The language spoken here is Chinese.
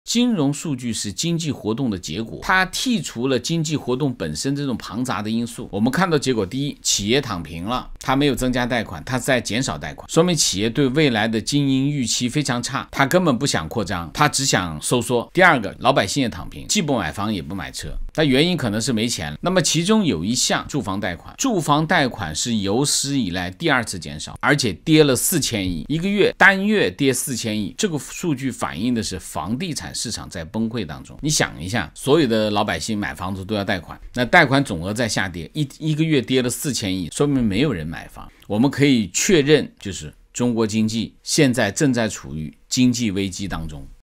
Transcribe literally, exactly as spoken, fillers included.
金融数据是经济活动的结果，它剔除了经济活动本身这种庞杂的因素。我们看到结果，第一，企业躺平了，它没有增加贷款，它在减少贷款，说明企业对未来的经营预期非常差，它根本不想扩张，它只想收缩。第二个，老百姓也躺平，既不买房也不买车，那原因可能是没钱。那么其中有一项住房贷款，住房贷款是有史以来第二次减少，而且跌了四千亿，一个月单月跌四千亿，这个数据反映的是房地产市场在崩溃当中。你想一下，所有的老百姓买房子都要贷款，那贷款总额在下跌，一一个月跌了四千亿，说明没有人买房。我们可以确认，就是中国经济现在正在处于经济危机当中。